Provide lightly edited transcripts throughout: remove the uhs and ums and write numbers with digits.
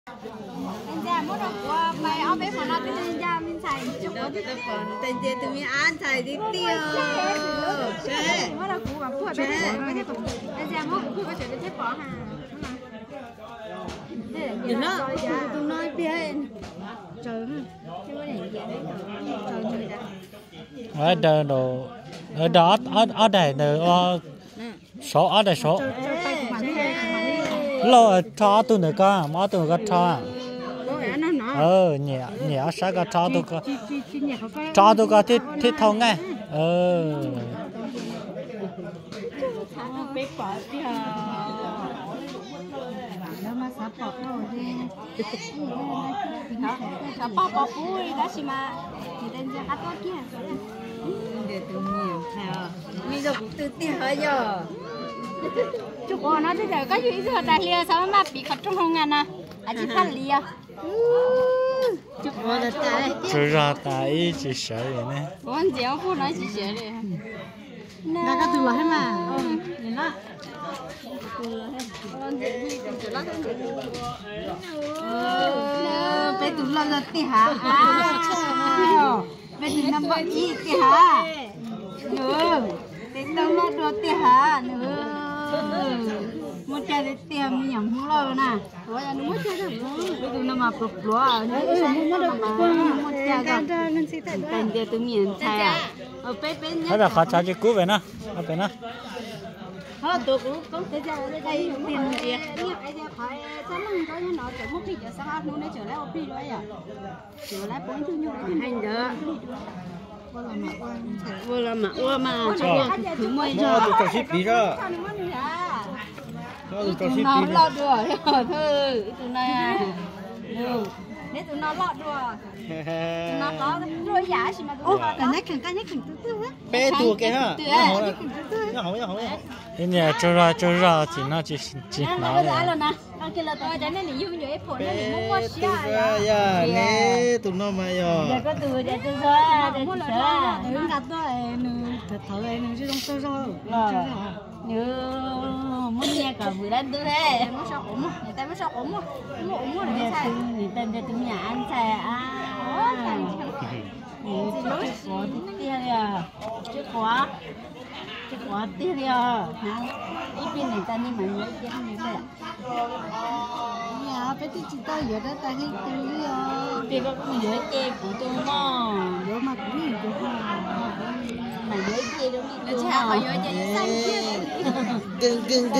Anh già muốn đâu qua mày ở bên phòng nào tên già mình xài chụp có cái phần tên già tụi mình ăn xài đi tiêu. Chế. Muốn đâu qua phụ bên cái thế phòng. Anh già muốn phụ cái chuyện thế bỏ hà. Thế là tụi nói bên. Trời mà. Chứ có này vậy đấy. Trời như vậy. Ở đây đồ ở đó ở đây đồ số ở đây số lo cho tụi này có mà tụi có cho nhẹ nhẹ sao có cho tụi có thiết thông ngay bỏ bụi đó xí mà thì tên ra cắt tốt kia để tự nhiên theo mình được tự tin hơi giờ chụp nó bây giờ có gì giờ đại lia sao mà bị khát trong không ngàn à chỉ phát lia chụp là tại chỉ ra tại chỉ sợ vậy nè con dẻo phu nói chỉ sợ đấy đã có từ lại mà nhìn nó bé tụi lo là tí hả bé tụi năm bọn ý tí hả nữa bé tụi lo đồ tí hả nữa một trái để tiêm nhầm không lo nè rồi anh muốn chơi được bé tụi năm mà bực lúa một trái cả tên để tụi miền Tây à ở bé bé nhá là khó cho chị cú về nè ở bên nè họ tụi cũng tới giờ đây tiền gì bây giờ phải sáng nay có nó chở một phi giờ sáng hôm nay chở lại một phi rồi à chở lại bốn thứ nhiều hành đó vừa là mà cho thứ mấy giờ nó cho ship đi ra nó cho ship đi nó lo được thôi tụi này nếu tụi nó lọt rồi nó có đôi giá gì mà tụi nó cái này từ bé tua kia ha nó hỏng cái nhà cho ra thì nó chỉ nói rồi nè ăn kia là tôi để nên nhiều nhiều phổi nên mua mua xia ya nè tụi nó mà giờ có từ để tôi ra để tôi ra đứng đặt đó thật thở này chứ không sao như muốn nghe cả vừa đến tôi thế muốn sao ổn người ta muốn sao ổn là cái sao người ta để tôi nhà ăn xài chứ quá tiếc đi à ít bên này ta đi mà nhớ chết như thế nhà bé tí chị ta giờ đó ta đi từ bây giờ cũng nhớ chết của tôi mà giờ mà cũng hiểu được mà nhớ chết đâu đi tôi chả có nhớ chết xanh kia cưng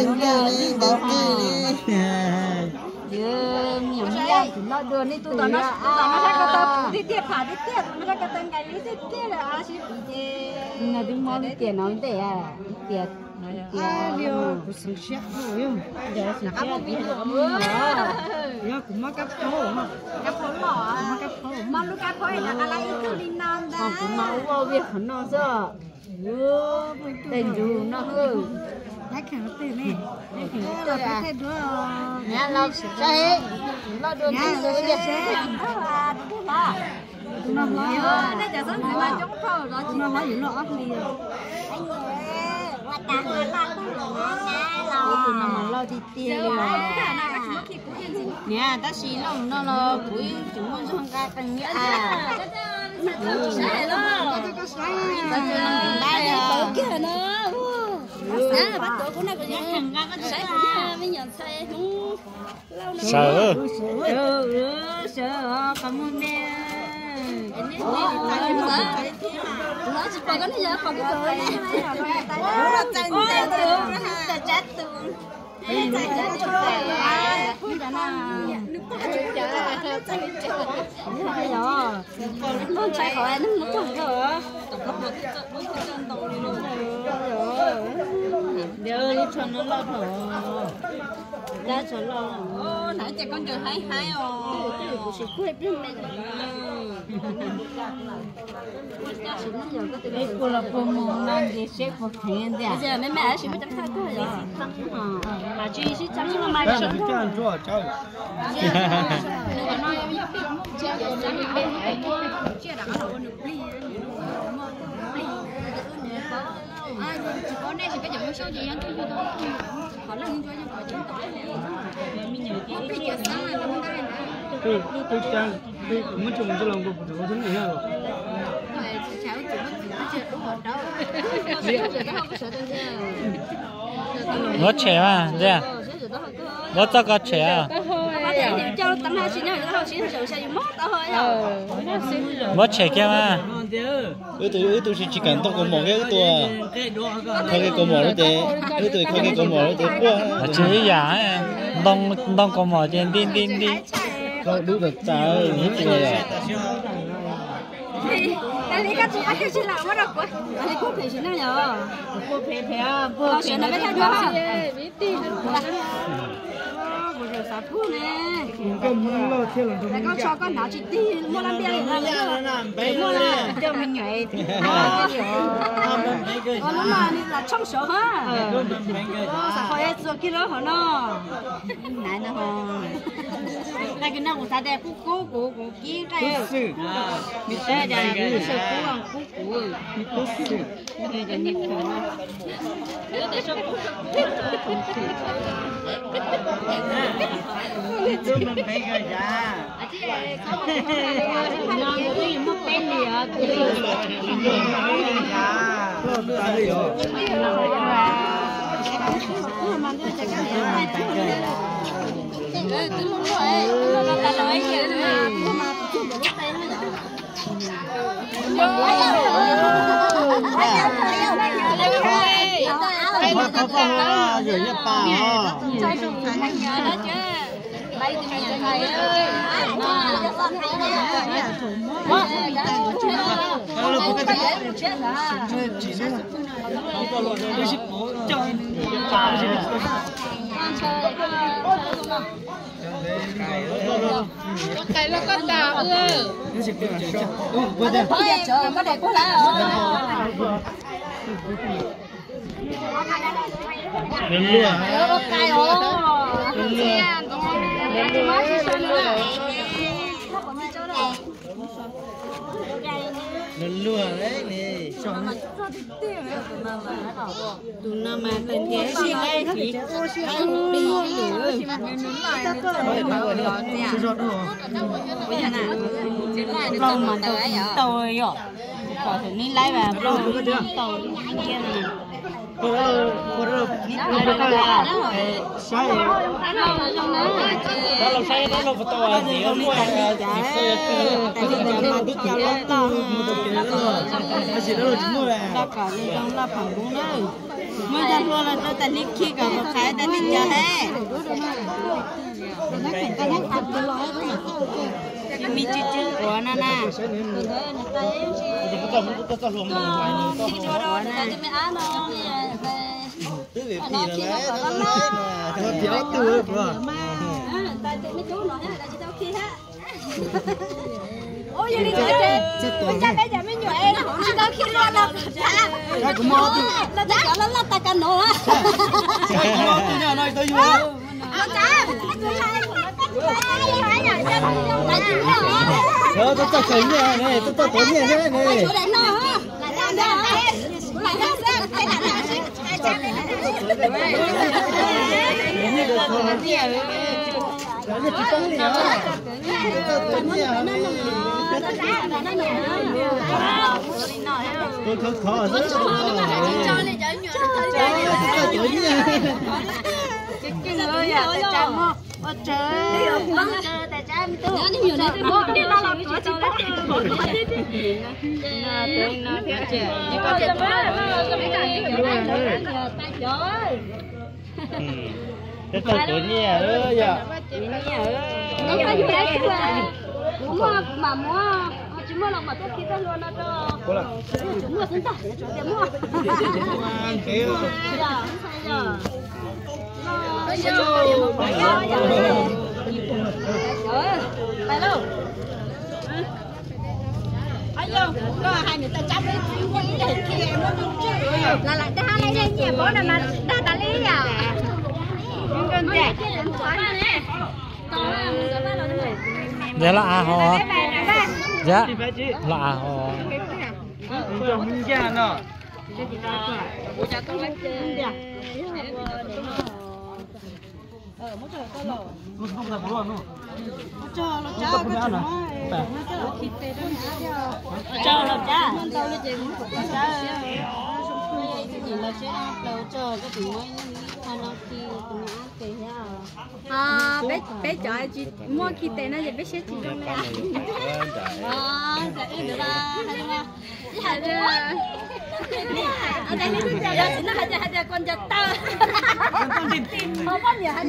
nhiều như vậy nó đưa đi tụi nó thấy cái tao đi tiệt phá đi tiệt nó thấy cái tên cái đi tiệt là ai xí bị thế là đi mua tiền nó để à tiệt điều của sự xét rồi giờ sự xét đi giờ cũng mất cắp phố mà cắp phố lọ mà lúc cắp phố là cái lấy từ đi non đó cũng máu vô việc hắn nó sợ tên dù nó hư nãy khả nó tiền này tôi phải thêm nữa nhà nó sẽ nó đưa tiền từ cái gì nó nói đây giờ sống người mà chống thầu đó nó nói gì nó ấp đi tụi nó mà lo đi tiền nè ta xí lòng nó là cuối chúng muốn xong ra cần nghĩa à sai lo ta sai đây à kia nó bắt đầu cũng là cái thằng ra cái sai mới nhận sai không sợ sợ cảm ơn mẹ nó chỉ có cái gì không cái này nó chân chân chết tường nó chạy khỏi nó mất rồi đưa đi cho nó lo thở ra cho lo nãy trẻ con chờ hay cái cô là cô muốn làm gì sẽ có tiền đấy giờ mấy mẹ chỉ biết chăm sóc thôi rồi mà chị chỉ chăm sóc mà 这样做教 chỉ có đây thì cái giống số gì anh tôi cho tôi họ là những cho họ chúng tôi này mình nhớ cái sáng là không có tôi trang tôi muốn chụp cho lòng của tôi thế này rồi nó trẻ mà ra nó cho có trẻ nó trẻ kia mà tôi chỉ cần tôi có một cái tua không cái có một đấy tôi không cái có một đấy qua chỉ giả đông có một trên đi có đúng được ta hết rồi Cái cái chúng ta cái gì làm mà đâu có, cái cô phải xin nào cô phải à, cô xin là mấy thằng đó, biết đi, cô giờ sao thu nè, lại có cho con nào chỉ đi mua làm bia này, mua là cho mình nhảy, nó là trong số ha, sao khỏi做几多好呢，难的哈，那个那我啥的，姑几个，你这的。不是不往姑姑，你不是，那个你看啊，有的说不是，你们没个人，而且那个有没背你啊？没个人，哪里有？我们这个太土了。tôi không nói, ta nói vậy mà tôi mà tôi thấy nó rồi nhá bà chơi dùng thằng nhớ đó chứ bay từ nhà thầy ơi cái là con đào ư có đẹp quá lên lửa lên lửa đấy nè tụi nó mà tên thế gì đấy thì đi lửa bây giờ nào lòng mà tôi rồi còn thì ní lấy vào lòng tôi kia nè mới ra luôn là tôi tận đi khi cả một cái tận đi chờ hết mi chữ chữ của nó nè tứ việc gì là lấy nó tứ rồi ôi vậy đi chơi cha bây giờ mới nhảy chỉ tao khi lo đâu cái cũng mò tứ nó chắc là ta cần nó á cái cũng mò tứ nhà này tao vừa đó tôi tập cảnh này tôi tập tối nhẹ thế này tôi khó rất cái người à tại cha mua ôi trời tại cha em tu nhiều này tôi mua cái đó là có chỉ tắt tiền nó theo trẻ chỉ có tiền cái tao tối nhẹ ơi à nó có gì đấy mua mà mua chỉ mua lòng mà tôi khi tôi luôn đó cho mua sinh tải cho tiền mua Bài đâu? Alo, có hai người ta chấp đấy, khi em nó là lại ta lấy đây nhỉ, bố này mà ta lấy à? Con trẻ. Dạ là à họ. Dạ là à họ. Không ra nó. Cho nó cho là cha bé chọi chị mua khi tiền nó giờ bé sẽ chị trong nhà sẽ được ba ở đây nó hai con giật tao không có nhiều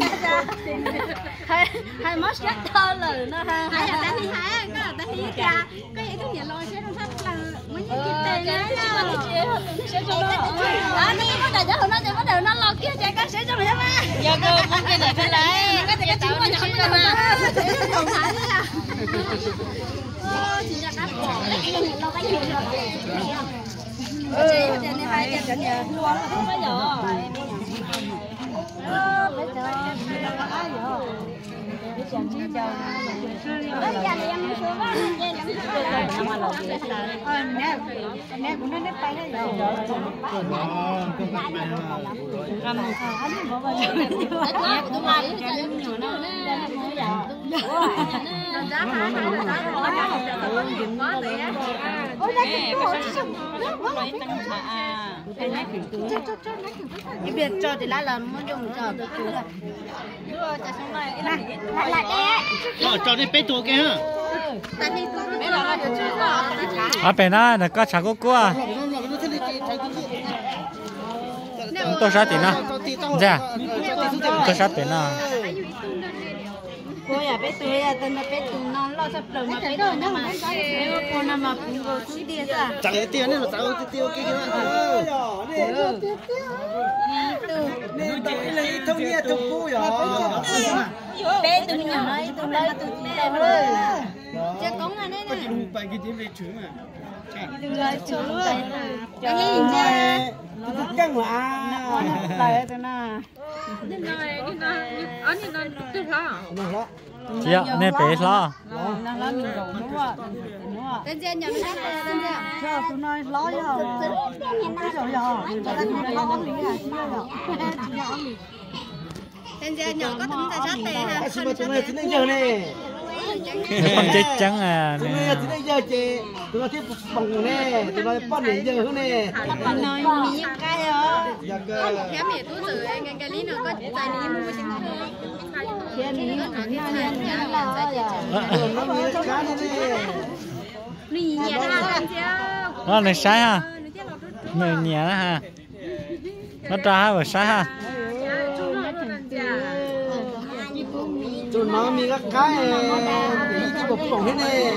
hai mất rất to rồi nó hai là ta đi hai có là ta đi cha có gì thứ nhà lo sẽ nó thắt là mấy cái tiền đó sẽ cho nó đi có đại cho nó sẽ bắt đầu nó lo kia chạy có sẽ cho mày mà giờ cô muốn cái này phải lấy cái này tạo nó không được mà không phải là chị nhà cắt bỏ lo cái gì rồi chị này hai chân nhà luôn bây giờ bây giờ nè cũng nên bay đấy rồi. Biết cho thì lại là muốn dùng cho tôi chú là lại đây cho đi bé tua kia à bên đó là có chả có cua tôi sát tiền nào dạ tôi sát tiền nào cô ya bé tuổi ya tên là bé tuổi non lo sắp rồi mà bé tuổi nó mà cô nằm mà cũng có suy đi ra chẳng lẽ tiền này là sao tiêu kia nên lấy thông nghe thông cú rồi bé tuổi nhỏ nói tuổi lấy tuổi đẹp rồi chứ cũng là đấy nè bài cái tiếng về chữ mà rồi chú luôn cái gì nha căng mà lại thế nào chị ạ nên bé lo nó là mình đủ đúng không tên gì nhớ nó tên gì cho tôi nói lo rồi tên gì nhỏ có tính là sát tệ ha con chết trắng à tụi nó giờ chị tụi nó tiếp bằng nè tụi nó bắt để giờ hướng nè nói mì cái đó khéo mẹ tôi xử cái lý nó có tài lý mua chính kia mì nó nó mới cá nè mì nhẹ ha nó này sai ha này nhẹ ha nó tra và sai ha tụi nó mi các cái chỉ một bổng hết nè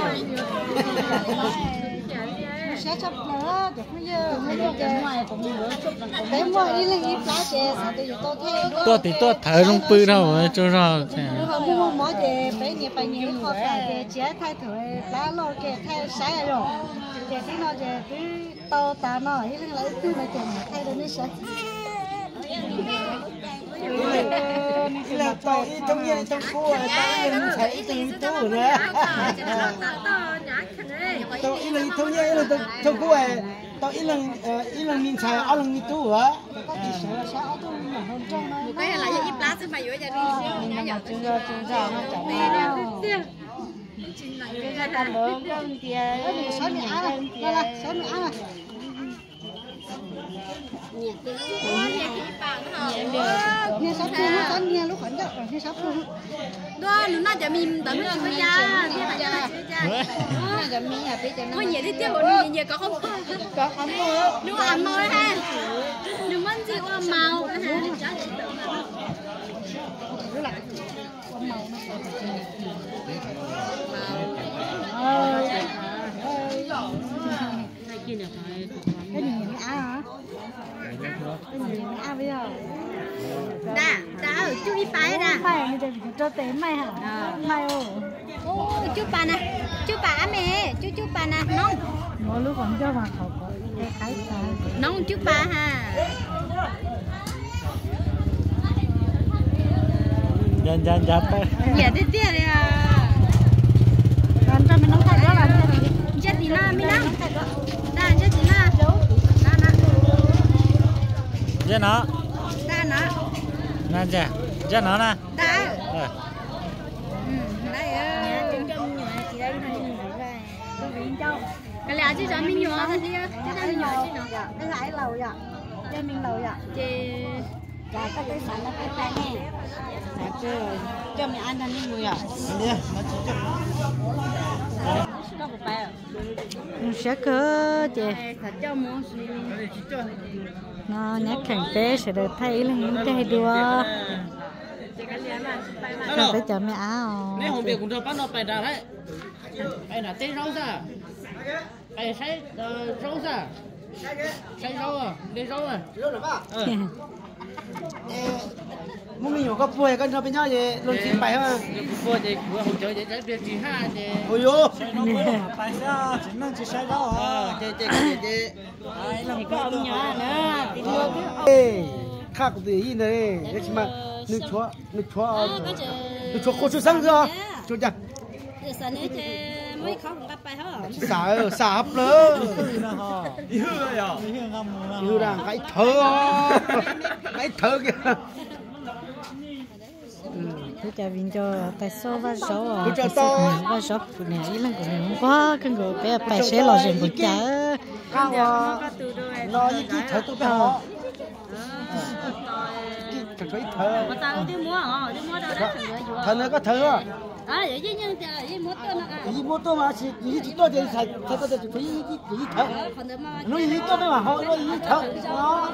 sẽ chấp nữa để bây giờ mấy đứa trẻ ngoài cũng nữa để mua đi lên ít lá chè sao thì tôi theo tôi thở trong bự đâu cho ra không mua mỗi chè phải nhiều khó phải chè thay thổi lá lo chè thay sai rồi chè cái nó chè cứ to ta nó ít lên lấy cứ này chè thay được nó sẽ là tao ít trong nhà trong khu này tao mình thấy từ tu nè tao ít lần trong nhà là trong khu này tao ít lần mình xài ăn lần mình tu hả cái này là ít lá chứ mà dưới giờ đi nhá giờ chưa nó chẳng nè cái cả lớn con kia sáu mươi ăn là 60 ăn nghe sắp luôn nó nghe lúc khẩn cấp rồi nghe sắp luôn đó nóจะมีแต่ไม่กินจ้าที่ไหนจ้าจะมีอ่ะพี่จะน้อยที่เที่ยวนี่nhiều có không đúng là mồi ha đừng mất gì qua màu cái gì mình ăn hả cái gì mình ăn bây giờ đã ở chú đi phải nè mày bây giờ cho tiền mày hả mày ô chú bà nè chú bà mẹ chú bà nè nông mỗi lúc còn cho mà khẩu cái nông chú bà ha dần tới dạ tiếp tiếp đi à còn cho mình nấu thay đó là chết thì na mi na đã chết thì na giờ nó đã nó nè giờ nó nè đã đấy đấy cái là chỉ cho mình nhỏ thôi chứ cho mình nhỏ chứ nó cái lại lầu vậy cho mình lầu vậy chị dạ có cái sản nó cái tay nè dạ cho mình ăn cho mình mùi ạ Đi, nó chỉ cho. có một bài sẽ có chị thật cho mua nó nhắc càng tế sẽ được thấy là những cái đua cần phải cho mẹ áo Nếu không biết cũng cho bắt nó phải ra đấy. Phải là tê rau ra. Phải sấy rau ra. Sấy rau à, đi rau à. Muốn mình có bùi con cho bên nhau vậy luôn xin bài ha. Bữa thì bữa hôm chơi thì biết chỉ hai thì. Ôi yo. phải sao chỉ năng chỉ sai đâu Chơi. thì có ông nhỏ nữa thì mua Ê, khác của gì này, cái gì mà nước chua khô chua xăng chưa? Chua chả. giờ sao nữa chứ mới khó cũng bắt bài hết Xả hấp lỡ. hương ngâm Như là cái thơ kìa. tôi cho viên cho tại số và số à Tôi cho to. và số của này ý là của mình quá cái người bé phải sẽ lo chuyện của cha Nó như cái thơ tôi có. Cái thơ. mà tao đi mua đâu đó Thơ nó có thơ à? vậy chứ nhưng vậy mua tôi nó Ý mô tô mà chỉ tôi thì thầy có thể thấy ý thơ. còn đứa mà Nó ý tôi mà họ nó ý thơ. Nó.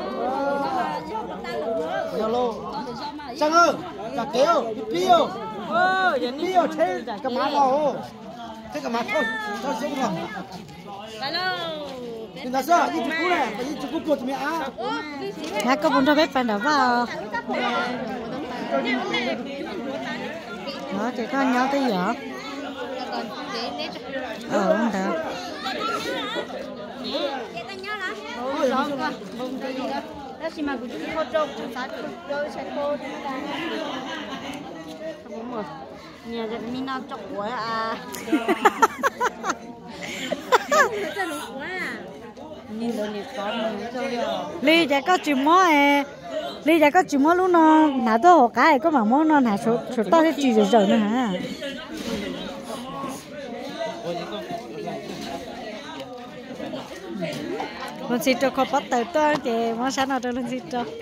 Hello. Sang ơi, cả kéo, piêu. Piêu thế cái má nó. Thế cái má thôi, thôi xuống rồi. alo Nên là sao? Đi chụp này, đi chụp cột mẹ á. nhà có muốn cho bé bạn đó vào đó chỉ có nhau tới giờ không được ôi rồi con vùng gì đó đó chỉ mà cũng có trâu cũng sát trâu sẽ khô không có nhà cái mình nó chọc quá à nhìn đồ nhiệt con Ly chả có chịu mó Ly chả có chịu mó lúc nó nãy tôi hồ cái có mà mó nó nãy số to cái chịu rồi nữa hả luôn xịt cho khó bắt tới tôi thì mó sáng nào tôi luôn xịt cho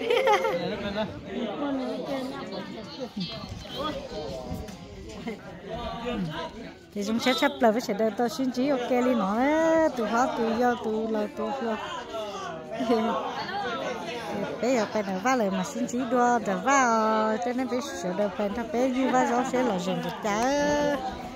thì chúng sẽ chấp là với sẽ đợi tôi xin chỉ ok đi nói từ hóa từ do từ lời từ lo bây giờ phải nói lời mà xin chỉ đua để vào cho nên phải sửa đời phải thắp bé như vào gió sẽ là dần được trái